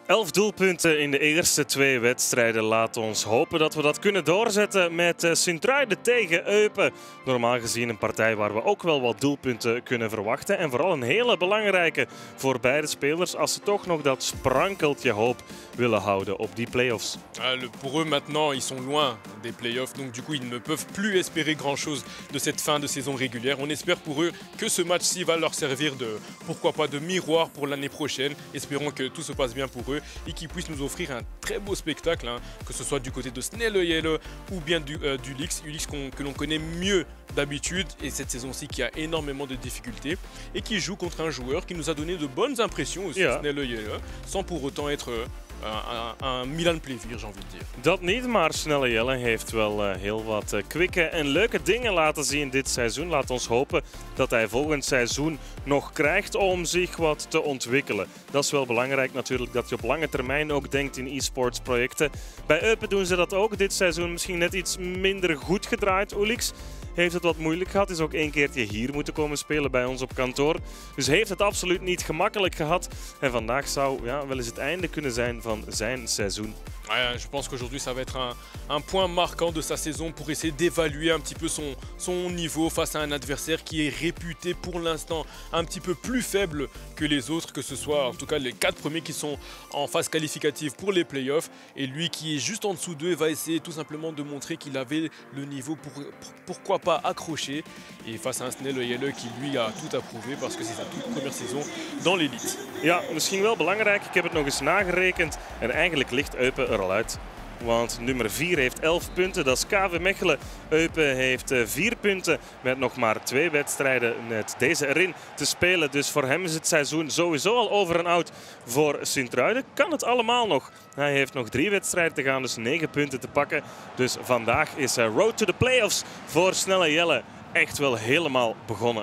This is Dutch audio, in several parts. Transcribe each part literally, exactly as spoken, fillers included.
Elf doelpunten in de eerste twee wedstrijden. Laat ons hopen dat we dat kunnen doorzetten met Sint-Truiden tegen Eupen. Normaal gezien een partij waar we ook wel wat doelpunten kunnen verwachten. En vooral een hele belangrijke voor beide spelers als ze toch nog dat sprankeltje hoop willen houden op die play-offs. Ah, le, pour eux maintenant, ils sont loin des play-offs. Donc du coup, ils ne peuvent plus espérer grand-chose de cette fin de saison régulière. On espère pour eux que ce match-ci va leur servir de, pourquoi pas, de miroir pour l'année prochaine. Espérons que tout se passe bien pour eux et qu'ils puissent nous offrir un très beau spectacle, hein, que ce soit du côté de Snelle-Yelle ou bien du, euh, du Lix, Ulix que l'on connaît mieux d'habitude et cette saison-ci qui a énormément de difficultés et qui joue contre un joueur qui nous a donné de bonnes impressions aussi, yeah. Snelle-Yelle, sans pour autant être een, een Milan Plevier, j'ai envie de dire. Dat niet, maar Snelle-Yelle heeft wel uh, heel wat uh, kwikke en leuke dingen laten zien dit seizoen. Laat ons hopen dat hij volgend seizoen nog krijgt om zich wat te ontwikkelen. Dat is wel belangrijk natuurlijk, dat je op lange termijn ook denkt in e-sports projecten. Bij Eupen doen ze dat ook dit seizoen, misschien net iets minder goed gedraaid. Ulix heeft het wat moeilijk gehad, is ook één keertje hier moeten komen spelen bij ons op kantoor. Dus heeft het absoluut niet gemakkelijk gehad. En vandaag zou ja, wel eens het einde kunnen zijn van zijn seizoen. Ouais, je pense qu'aujourd'hui ça va être un, un point marquant de sa saison pour essayer d'évaluer un petit peu son, son niveau face à un adversaire qui est réputé pour l'instant un petit peu plus faible que les autres, que ce soit en tout cas les quatre premiers qui sont en phase qualificative pour les playoffs. Et lui qui est juste en dessous d'eux va essayer tout simplement de montrer qu'il avait le niveau pour, pour pourquoi pas accrocher. Et face à un Snelle-Yelle qui lui a tout approuvé parce que c'est sa toute première saison dans l'élite. Ja, misschien wel belangrijk. Ik heb het nog eens nagerekend en eigenlijk ligt Eupen er al uit. Want nummer vier heeft elf punten, dat is K V Mechelen. Eupen heeft vier punten met nog maar twee wedstrijden met deze erin te spelen. Dus voor hem is het seizoen sowieso al over en out. Voor Sint-Truiden kan het allemaal nog. Hij heeft nog drie wedstrijden te gaan, dus negen punten te pakken. Dus vandaag is Road to the Playoffs voor Snelle-Yelle echt wel helemaal begonnen.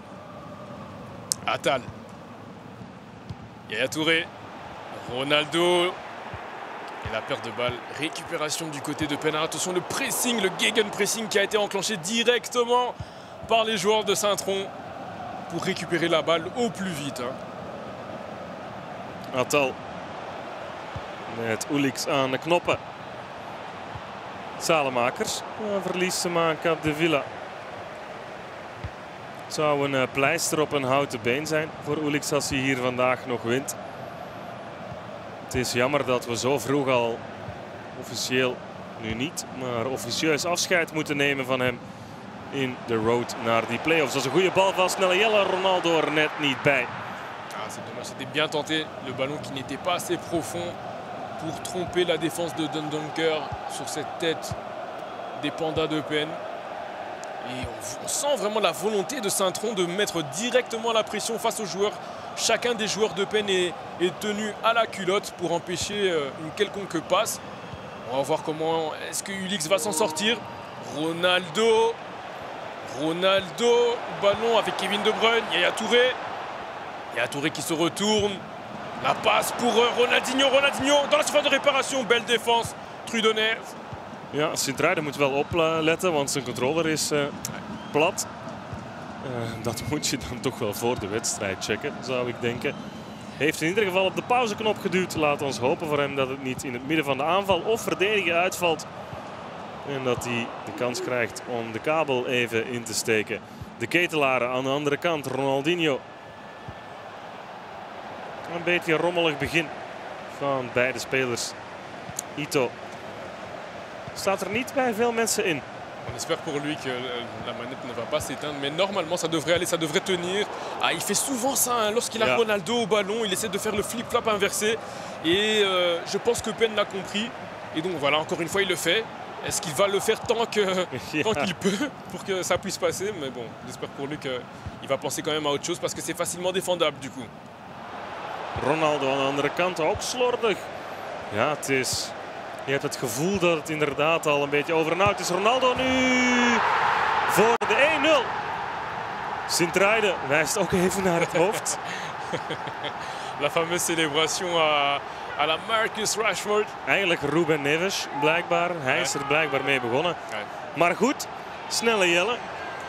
Attal. Yaya Touré. Ronaldo. Et la perte de balle, récupération du côté de Penard. Attention, le pressing, le gegenpressing qui a été enclenché directement par les joueurs de Saint-Tron pour récupérer la balle au plus vite. Hein. Attal met Ulix aan de knoppen. Salemakers, verlies te maken op de Villa. Het zou een uh, pleister op een houten been zijn voor Ulix als hij hier vandaag nog wint. Het is jammer dat we zo vroeg al officieel, nu niet, maar officieus afscheid moeten nemen van hem in de road naar die play-offs. Dat is een goede bal van Snelle-Yelle, Ronaldo er net niet bij. Ah, c'est dommage, c'était bien tenté. Le ballon qui n'était pas assez profond pour tromper la défense de Dundonker sur cette tête des Pandas d'Eupen. Et on, on sent vraiment la volonté de Saint-Tron de mettre directement la pression face aux joueurs. Chacun des joueurs d'Eupen est, est tenu à la culotte pour empêcher une quelconque passe. On va voir comment est-ce que Ulix va s'en sortir. Ronaldo. Ronaldo. Ballon avec Kevin De Bruyne. Yaya Touré. Yaya Touré qui se retourne. La passe pour Ronaldinho. Ronaldinho dans la surface de réparation. Belle défense. Trudonnet. Ja, Sint-Truiden moet wel opletten, want zijn controller is uh, plat. Uh, dat moet je dan toch wel voor de wedstrijd checken, zou ik denken. Heeft in ieder geval op de pauzeknop geduwd. Laat ons hopen voor hem dat het niet in het midden van de aanval of verdedigen uitvalt. En dat hij de kans krijgt om de kabel even in te steken. De ketelaren aan de andere kant, Ronaldinho. Een beetje een rommelig begin van beide spelers. Ito staat er niet bij veel mensen in. On espère pour lui que la manette ne va pas s'éteindre, mais normalement ça devrait aller, ça devrait tenir. Ah, il fait souvent ça hein, lorsqu'il a yeah. Ronaldo au ballon, il essaie de faire le flip-flop inversé. Et euh, je pense que Penn l'a compris. Et donc voilà, encore une fois, il le fait. Est-ce qu'il va le faire tant que yeah. tant qu'il peut pour que ça puisse passer? Mais bon, j'espère pour lui qu'il va penser quand même à autre chose parce que c'est facilement défendable du coup. Ronaldo aan de andere kant ook slordig. Ja, het is... Je hebt het gevoel dat het inderdaad al een beetje over en out is. Ronaldo nu voor de één nul. Sint-Truiden wijst ook even naar het hoofd. La fameuse célébration à, à la Marcus Rashford. Eigenlijk Ruben Neves blijkbaar. Hij is er blijkbaar mee begonnen. Maar goed, Snelle-Yelle.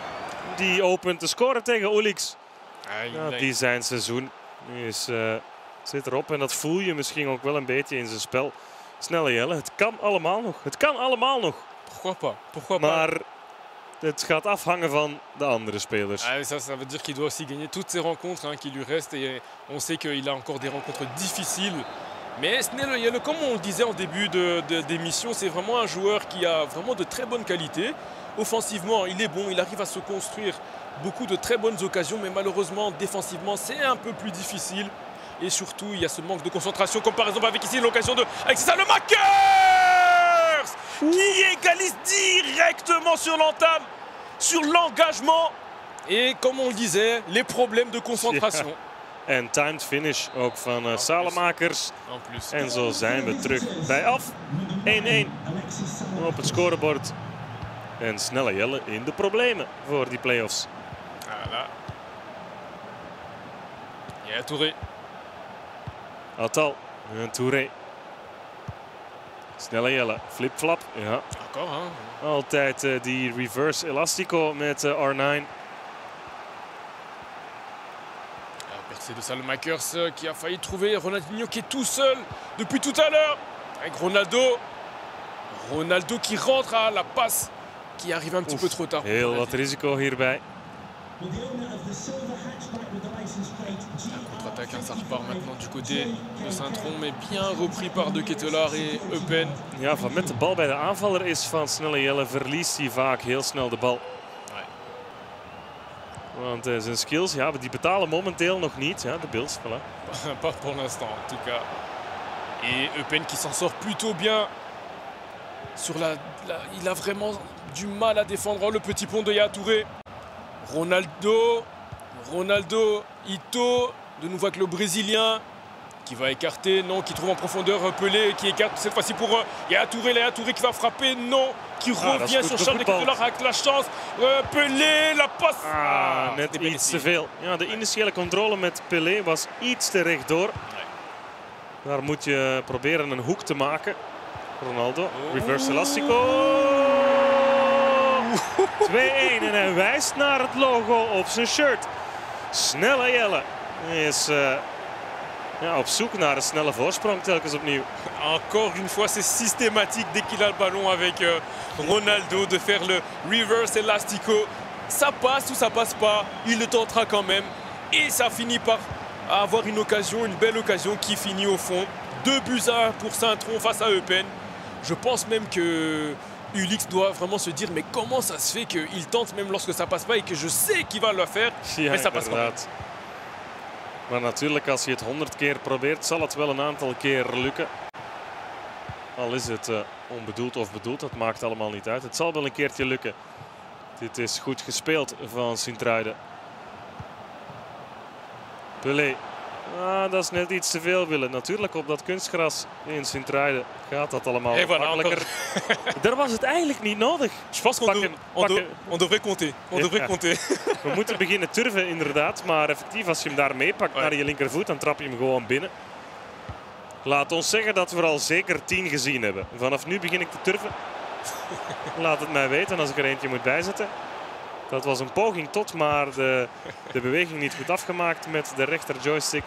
Die opent te scoren tegen Ulix. Ja, die zijn seizoen is uh, Zit erop en dat voel je misschien ook wel een beetje in zijn spel. Snelle Jelle, het kan allemaal nog. Het kan allemaal nog. Pourquoi pas? Pourquoi maar pas? het gaat afhangen van de andere spelers. Ah, ça, ça veut dire qu'il doit aussi gagner toutes ses rencontres hein, qui lui restent. Et on sait qu'il a encore des rencontres difficiles. Mais Snelle Jelle, comme on le disait en début de, de, d'émission, c'est vraiment un joueur qui a vraiment de très bonnes qualités. Offensivement, il est bon, il arrive à se construire beaucoup de très bonnes occasions. Mais malheureusement, défensivement, c'est un peu plus difficile. Et surtout, il y a ce manque de concentration, comme par exemple avec ici l'occasion de Alexis Saelemaekers qui égalise directement sur l'entame, sur l'engagement. Et comme on le disait, les problèmes de concentration. Ja. En timed finish ook van uh, Saelemaekers. En plus. En zo zijn we terug bij af. één-één op het scorebord. En Snelle Jelle in de problemen voor die play-offs. Voilà. Yaya Touré. Atal en Touré. Snelle Jelle, flip-flap. Ja. Encore, hein? Altijd uh, die reverse elastico met uh, R negen. Percée de Saelemaekers euh, qui a failli trouver Ronaldinho qui est tout seul depuis tout à l'heure. Avec Ronaldo. Ronaldo qui rentre à la passe qui arrive un petit Oef, peu trop tard. Heel wat risico hierbij. Contre-attaque, hein, ça repart maintenant du côté de Saint-Tron, mais bien repris par De Ketelaar et Eupen. Ja, van met de bal bij de aanvaller is van Snelle Jelle verliest hij vaak heel snel de bal. Ouais. Want uh, zijn skills, ja, die betalen momenteel nog niet. Ja, de Bills, voilà. Pas pour l'instant en tout cas. Et Eupen qui s'en sort plutôt bien. Sur la, la, il a vraiment du mal à défendre. Oh, le petit pont de Yaya Touré. Ronaldo. Ronaldo. Ito. De nouveau avec le Brésilien. Qui va écarter. Non, qui trouve en profondeur Pelé. Qui écarte cette fois-ci pour uh, Yaya Touré. Yaya Touré qui va frapper. Non. Qui Ah, revient sur Charles De Ketelaar avec la chance. Uh, Pelé. La passe. Ah, net iets te veel. Ja, de initiële controle met Pelé was iets te rechtdoor. Daar moet je proberen een hoek te maken. Ronaldo, reverse elastico. twee-één en hij wijst naar het logo op zijn shirt. Snelle Jelle is uh, ja, op zoek naar een snelle voorsprong telkens opnieuw. Encore une fois, c'est systématique dès qu'il a le ballon avec euh, Ronaldo de faire le reverse elastico. Ça passe ou ça passe pas, il le tentera quand même. Et ça finit par avoir une occasion, une belle occasion qui finit au fond. deux buts à un pour Saint-Tron face à Eupen. Je pense même que Ulix doit vraiment se dire mais comment ça se fait qu'il tente même lorsque ça passe pas et que je sais qu'il va le faire, Ja, mais ça passe pas. Maar natuurlijk, als je het honderd keer probeert, zal het wel een aantal keer lukken. Al is het uh, onbedoeld of bedoeld, dat maakt allemaal niet uit. Het zal wel een keertje lukken. Dit is goed gespeeld van Sint-Truiden. Pelé. Ah, dat is net iets te veel willen. Natuurlijk op dat kunstgras in Sint-Truiden gaat dat allemaal Et voilà, makkelijker. Daar was het eigenlijk niet nodig. Je pense qu'on Pakken, dev- on pakken. dev- on devrait compter. On Ja. devrait compter. We moeten beginnen turven inderdaad, maar effectief als je hem daar meepakt Ouais. naar je linkervoet, dan trap je hem gewoon binnen. Laat ons zeggen dat we er al zeker tien gezien hebben. Vanaf nu begin ik te turven. Laat het mij weten als ik er eentje moet bijzetten. Dat was een poging tot, maar de, de beweging niet goed afgemaakt met de rechter joystick.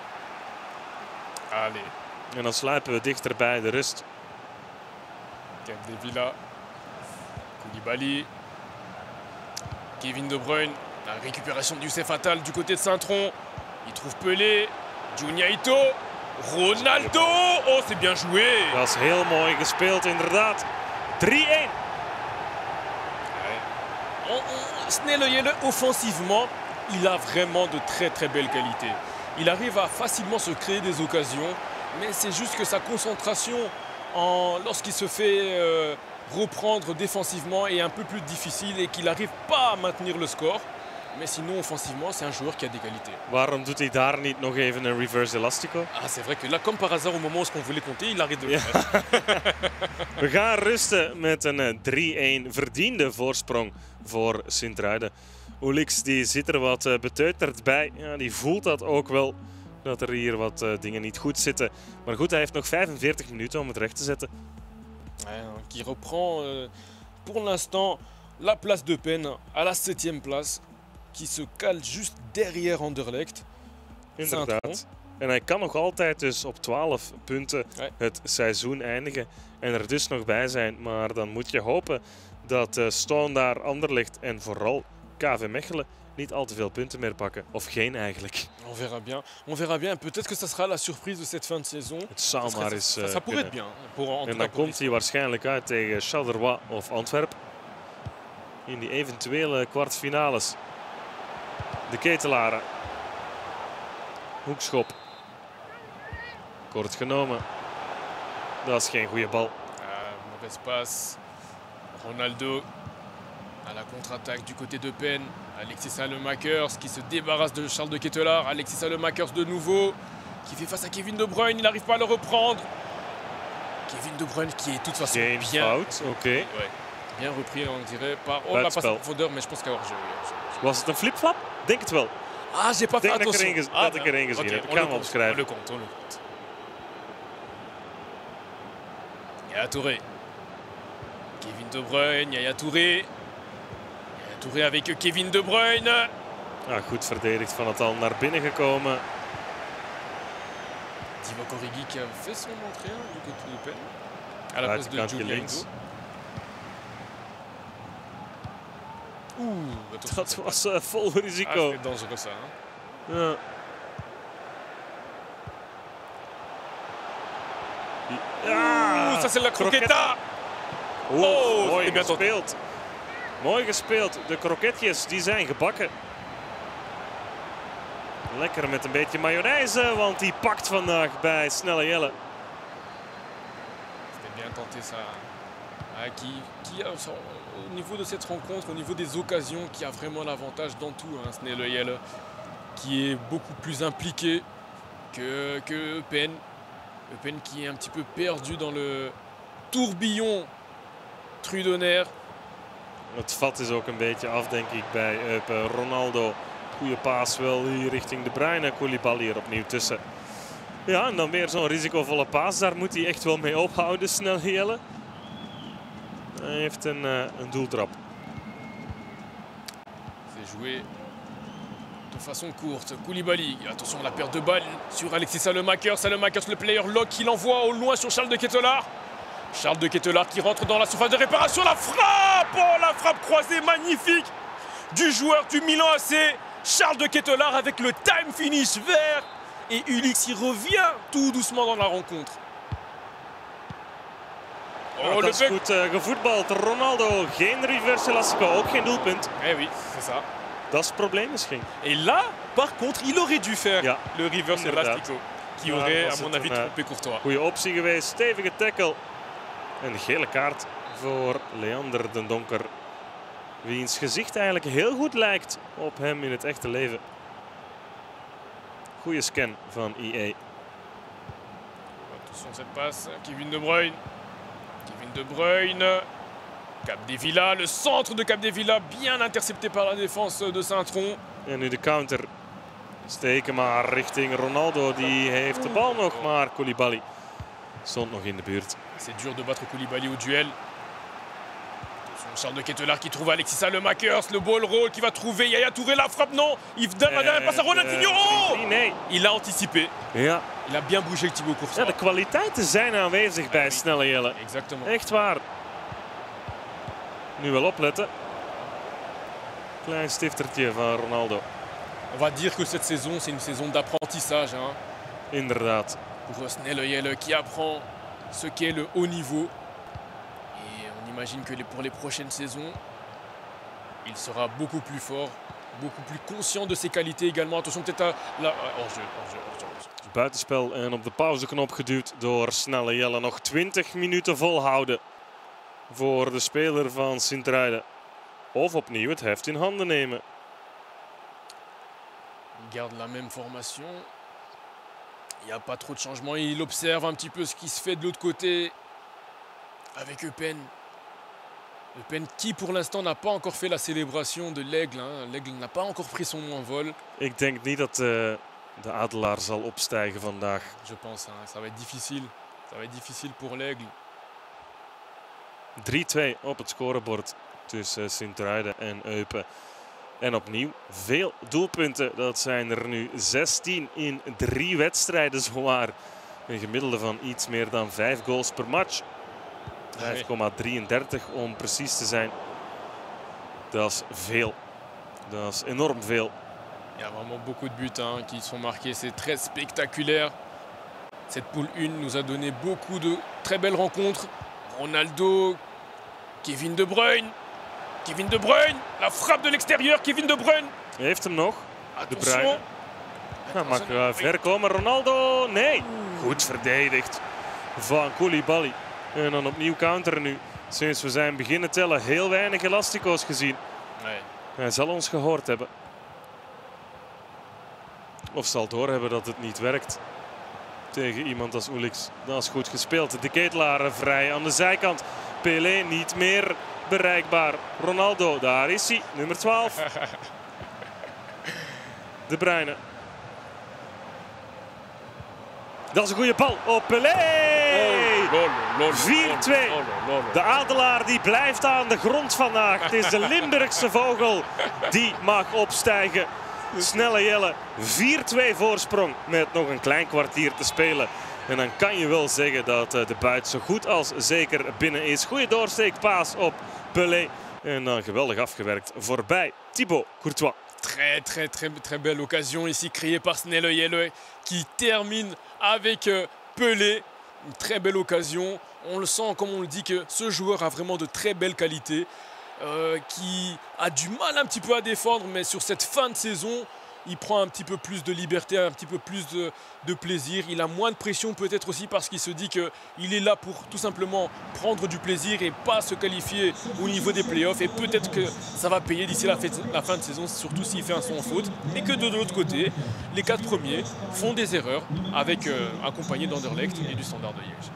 Allez, En dan sluipen we dichter bij de rust. Capdevila, Koulibaly, Kevin De Bruyne, la récupération de Youssef Attal du côté de Saint-Tron. Il trouve Pelé, Junya Ito, Ronaldo. Oh, c'est bien joué. Dat is heel mooi gespeeld inderdaad. drie-één. On- on- Snelle Jelle, offensivement, il a vraiment de très très belles qualités. Il arrive à facilement se créer des occasions, mais c'est juste que sa concentration en- lorsqu'il se fait euh, reprendre défensivement est un peu plus difficile et qu'il n'arrive pas à maintenir le score. Mais sinon, offensivement, c'est un joueur qui a des qualités. Waarom doet hij daar niet nog even een reverse elastico? Ah, c'est vrai que là, comme par hasard, au moment où on voulait compter, il arrête de le Ja. faire. We gaan rusten met een eh, drie-één verdiende voorsprong voor Sint-Truiden. Ulix die zit er wat eh, beteuterd bij. Ja, die voelt dat ook wel, dat er hier wat eh, dingen niet goed zitten. Maar goed, hij heeft nog vijfenveertig minuten om het recht te zetten. Ouais, qui reprend euh, pour l'instant la place de Eupen à la septième place, qui se cale juste derrière Anderlecht. Saint-Tron. Inderdaad. En hij kan nog altijd dus op twaalf punten Ouais. het seizoen eindigen en er dus nog bij zijn. Maar dan moet je hopen dat uh, Standaard, Anderlecht en vooral K V Mechelen niet al te veel punten meer pakken. Of geen eigenlijk. On verra bien. On verra bien. Peut-être que ça sera la surprise de cette fin de saison. Het zou Ça, serait- maar ça- eens ça- uh, ça pourrait kunnen. être bien. Pour, en tout En cas dan pour komt hij waarschijnlijk uit tegen Charleroi of Antwerpen. In die eventuele kwartfinales. De Ketelaren. Hoekschop. Kort genomen. Dat is geen goede bal. Ah, mauvaise passe. Ronaldo à la contre-attaque du côté de Pen. Alexis Salemakers qui se débarrasse de Charles de Ketelaar. Alexis Salemakers de nouveau qui fait face à Kevin De Bruyne. Il n'arrive pas à le reprendre. Kevin De Bruyne qui est de toute façon Geen bien, fout, oké. Okay. ouais, bien repris, on dirait. Par... Oh, la passe Buitenspel. en profondeur, mais je pense qu'alors je... Was het een flipflap? Denk het wel. Ah, j'ai pas Ik fait denk dat ik er attention. één gez- Ah, dat ik er één bien. gezien Ok, heb. Ik on ga le hem compte, opschrijven. On le compte, on le compte. Yaya Touré. Kevin De Bruyne, Yaya Touré. Yaya Touré avec Kevin De Bruyne. Ja, goed verdedigd van het al naar binnen gekomen. Divock Origi qui a fait son entrée hein, du côté de Pen. À la place de Buitenkantje Julian links. Ito. Oeh, attention. Dat was uh, vol Ah, risico. c'est dangereux ça. Hein. Ja. Ja, Oeh, ça c'est la croqueta. Oeh, Oh, mooi ik ben tot- gespeeld. Mooi gespeeld. De kroketjes die zijn gebakken. Lekker met een beetje mayonaise, want die pakt vandaag bij Snelle Jelle. C'était bien tenté ça. Ah, qui, qui a, au niveau de cette rencontre, au niveau des occasions, qui a vraiment l'avantage dans tout. Hein, Snelle Jelle, qui est beaucoup plus impliqué que, que Eupen. Eupen qui est un petit peu perdu dans le tourbillon Trudenaire. Het vat is ook een beetje af, denk ik, bij Eupen. Ronaldo, goede paas wel hier richting De Bruyne. Koulibaly hier opnieuw tussen. Ja, en dan weer zo'n risicovolle paas. Daar moet hij echt wel mee ophouden, Snelle Jelle. Hij heeft een, uh, een doeltrap. C'est joué de façon courte. Koulibaly, attention la perte de balle sur Alexis Salemakers. Salemakers, le player lock, qui l'envoie au loin sur Charles de Ketelaar. Charles de Ketelaar qui rentre dans la surface de réparation. La frappe, oh la frappe croisée magnifique du joueur du Milan A C. Charles de Ketelaar avec le time finish vert. Et Ulix y revient tout doucement dans la rencontre. Oh, Oh, dat is bec. goed uh, gevoetbald. Ronaldo, geen reverse elastico, ook geen doelpunt. Eh oui, c'est ça. Dat is het probleem misschien. Et là, par contre, il aurait dû faire Ja, le reverse inderdaad. elastico. Qui Daar aurait, was à mon het avis, een, uh, trompé Courtois. Goede optie geweest, stevige tackle. En de gele kaart voor Leander den Donker. Wiens gezicht eigenlijk heel goed lijkt op hem in het echte leven. Goeie scan van E A. Attention cette passe, Kevin De Bruyne. Kevin De Bruyne. Capdevila, le centre de Capdevila, bien intercepté par la défense de Saint-Tron. En nu de counter. Steken maar richting Ronaldo. Die heeft de bal nog, maar Koulibaly stond nog in de buurt. C'est dur de battre Koulibaly au duel. Attention, Charles de Ketelaar qui trouve Alexis Salemakers, le ball roll qui va trouver Yaya Touré, la frappe non. Il donne la dernière passe à Ronaldinho. Oh, Nee, nee. il a anticipé. Ja. Il a bien bougé Thibaut Ja, Courtois. de kwaliteiten zijn aanwezig bij Snelle Jelle. Exactement. Echt waar. Nu wel opletten. Klein stiftertje van Ronaldo. On va dire que cette saison, c'est une saison d'apprentissage. Hein. Inderdaad. Pour Snelle Jelle qui apprend ce qu'est le haut niveau. Et on imagine que les- pour les prochaines saisons, il sera beaucoup plus fort, beaucoup plus conscient de ses qualités également. Attention peut-être à la... Hors-jeu, hors-jeu, hors-jeu, hors-jeu. Buitenspel en op de pauzeknop geduwd door Snelle Jelle. Nog twintig minuten volhouden voor de speler van Sint-Truiden. Of opnieuw het heft in handen nemen. Il garde la même formation. Il n'y a pas trop de changement. Il observe un petit peu ce qui se fait de l'autre côté avec Eupen. Eupen qui pour l'instant n'a pas encore fait la célébration de l'aigle. Hein. L'aigle n'a pas encore pris son envol. Ik denk niet dat uh, de Adelaar zal opstijgen vandaag. Je pense, hein. Ça va être difficile. Ça va être difficile pour l'aigle. drie twee op het scorebord tussen Sint-Truiden en Eupen. En opnieuw veel doelpunten. Dat zijn er nu zestien in drie wedstrijden zowaar. Een gemiddelde van iets meer dan vijf goals per match. vijf komma drieëndertig om precies te zijn. Dat is veel. Dat is enorm veel. Il y a vraiment beaucoup de buts hein, qui sont marqués. C'est très spectaculaire. Cette poule un nous a donné beaucoup de très belles rencontres. Ronaldo, Kevin De Bruyne. Kevin De Bruyne, la frappe de l'extérieur. Kevin De Bruyne. Hij heeft hem nog. De Attention. Bruyne. Dat mag uh, ver komen. Ronaldo, nee. Goed verdedigd van Koulibaly. En dan opnieuw counteren nu. Sinds we zijn beginnen tellen, heel weinig elastico's gezien. Nee. Hij zal ons gehoord hebben. Of zal doorhebben dat het niet werkt. Tegen iemand als Ulix. Dat is goed gespeeld. De Ketelaar vrij aan de zijkant. Pelé niet meer bereikbaar. Ronaldo, daar is hij. Nummer twaalf. De Bruyne. Dat is een goede bal op Pelé. vier twee. De Adelaar die blijft aan de grond vandaag. Het is de Limburgse vogel die mag opstijgen. Snelle Jelle, vier twee voorsprong met nog een klein kwartier te spelen. En dan kan je wel zeggen dat de buit zo goed als zeker binnen is. Goede doorsteekpaas op Pelé. En dan geweldig afgewerkt voorbij Thibaut Courtois. Très, très, très, très belle occasion ici créée par Snelle Jelle qui termine avec euh, Pelé. Une très belle occasion. On le sent, comme on le dit, que ce joueur a vraiment de très belles qualités. Euh, qui a du mal un petit peu à défendre, mais sur cette fin de saison, il prend un petit peu plus de liberté, un petit peu plus de, de plaisir. Il a moins de pression peut-être aussi parce qu'il se dit qu'il est là pour tout simplement prendre du plaisir et pas se qualifier au niveau des playoffs. Et peut-être que ça va payer d'ici la, la fin de saison, surtout s'il fait un sans faute. Et que de l'autre côté, les quatre premiers font des erreurs avec euh, accompagnés d'Anderlecht et du Standard de Liège.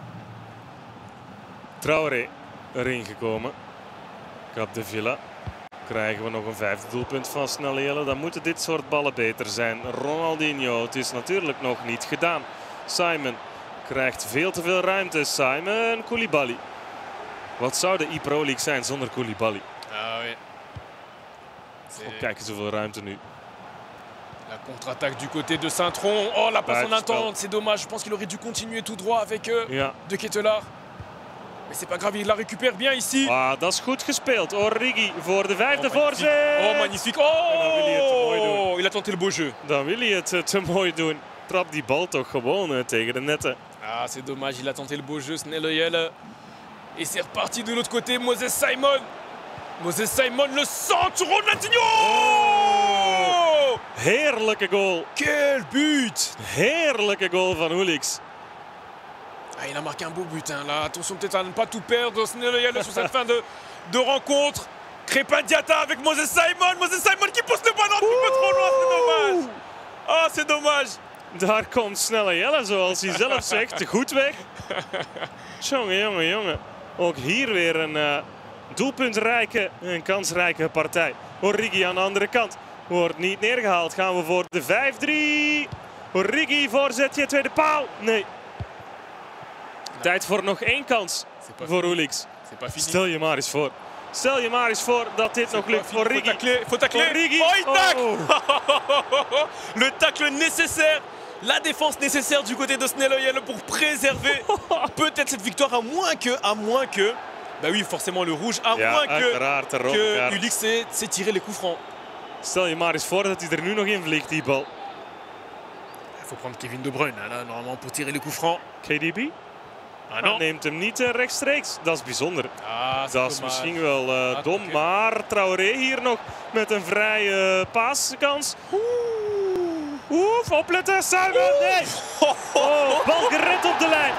Traoré erin gekomen. Cap de Villa. Krijgen we nog een vijfde doelpunt van Snelle Jelle. Dan moeten dit soort ballen beter zijn. Ronaldinho, het is natuurlijk nog niet gedaan. Simon krijgt veel te veel ruimte. Simon, Koulibaly. Wat zou de e-Pro League zijn zonder Koulibaly? Ah oui. Oh, kijk eens hoeveel ruimte nu. La contre-attaque du côté de Saint-Tron. Oh, la passe en attente, c'est dommage. Je pense qu'il aurait dû continuer tout droit avec euh, ja. De Ketelaar. Mais c'est pas grave, il la récupère bien ici. Ah, dat is goed gespeeld. Origi voor de vijfde oh, voorzet. Oh, magnifique. Oh, dan wil hij het te mooi doen. Il a tenté le beau jeu. Dan wil hij het te mooi doen. Trap die bal toch gewoon uh, tegen de netten. Ah, c'est dommage, il a tenté le beau jeu, Snelle Jelle. Et c'est reparti de l'autre côté, Moses Simon. Moses Simon, le centre, Ronaldinho. Oh! Heerlijke goal. Quel but. Heerlijke goal van Ulix. Ah, il a marqué un beau but hein, là. Attention peut-être à ne pas tout perdre. Snelle Jelle sur cette fin de, de rencontre. Crépin Diatta avec Moses Simon. Moses Simon qui pousse le ballon un petit peu trop loin. C'est dommage. Ah, c'est dommage. Daar komt Snelle Jelle, zoals hij zelf zegt, goed weg. Jongen, jongen, jongen. Ook hier weer een uh, doelpuntrijke en kansrijke partij. Origi aan de andere kant. Wordt niet neergehaald. Gaan we voor de vijf drie. Origi, voorzetje, tweede paal. Nee. Tijd voor nog één kans voor Ulix. Stel je maar eens voor. Stel je maar eens voor dat dit nog lukt. Origi. Faut tacler. Origi. Oh, il tacle. Oh. Le tacle nécessaire. La défense nécessaire du côté de Snelle Jelle pour préserver peut-être cette victoire à moins que, à moins que, bah oui forcément le rouge, à ja, moins que, que Ulix s'est tiré les coups francs. Stel je maar eens voor dat hij er nu nog in vliegt, die bal. Il faut prendre Kevin De Bruyne là, normalement pour tirer les coups francs. K D B? Ah, Hij neemt hem niet uh, rechtstreeks. Dat is bijzonder. Ah, dat is misschien wel uh, ah, dom. Okay. Maar Traoré hier nog met een vrije uh, paaskans. Oef, opletten. Simon, nee. Oh, bal gered op de lijn.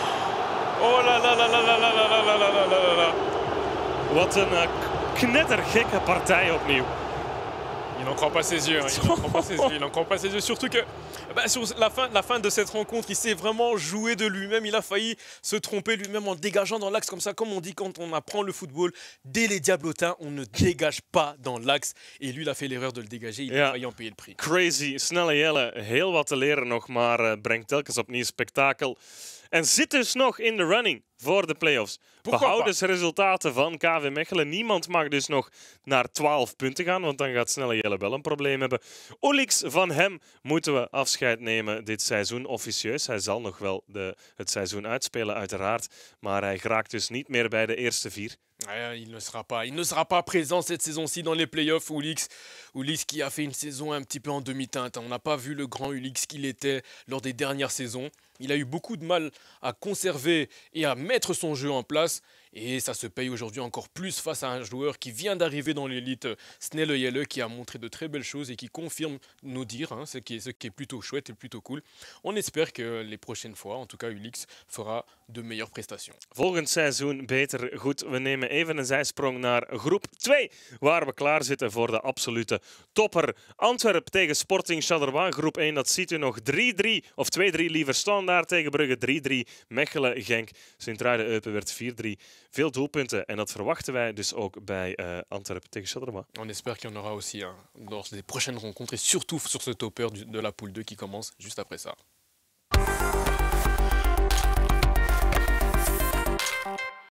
Oh la la la la la la la la la la la. Wat een uh, knettergekke partij opnieuw. Il n'en croit pas ses yeux, hein. il n'en croit pas ses yeux, il n'en croit pas ses yeux. Surtout que bah, sur la fin, la fin de cette rencontre, il s'est vraiment joué de lui-même. Il a failli se tromper lui-même en dégageant dans l'axe comme ça. Comme on dit quand on apprend le football, dès les diablotins, on ne dégage pas dans l'axe. Et lui, il a fait l'erreur de le dégager. Il ja. a failli en payer le prix. Crazy. Snelle Jelle, heel wat te leren nog, maar uh, brengt telkens opnieuw spektakel. En zit dus nog in de running voor de play-offs. Behoudensresultaten van K V Mechelen. Niemand mag dus nog naar twaalf punten gaan, want dan gaat Snelle Jelle wel een probleem hebben. Oelix, van hem moeten we afscheid nemen dit seizoen officieus. Hij zal nog wel de, het seizoen uitspelen, uiteraard. Maar hij geraakt dus niet meer bij de eerste vier. Ouais, il ne sera pas, il ne sera pas présent cette saison-ci dans les playoffs. Oulix, Oulix qui a fait une saison un petit peu en demi-teinte. On n'a pas vu le grand Oulix qu'il était lors des dernières saisons. Il a eu beaucoup de mal à conserver et à mettre son jeu en place. Et ça se paye aujourd'hui encore plus face à un joueur qui vient d'arriver dans l'élite, Snelle Jelle, qui a montré de très belles choses et qui confirme nos dires, hein, ce, qui est, ce qui est plutôt chouette et plutôt cool. On espère que les prochaines fois, en tout cas Oulix, fera de meilleures prestations. Volgend seizoen beter. Goed, we nemen even een zijsprong naar groep twee, waar we klaar zitten voor de absolute topper. Antwerp tegen Sporting Charleroi. Groep één, dat ziet u nog drie drie, of twee drie liever staan daar tegen Brugge. drie drie Mechelen-Genk. Sint-Truiden-Eupen werd vier drie. Veel doelpunten en dat verwachten wij dus ook bij uh, Antwerp tegen Charleroi. On espère qu'il y en aura aussi hein, lors des prochaines rencontres et surtout sur ce topper de la poule deux qui commence juste après ça.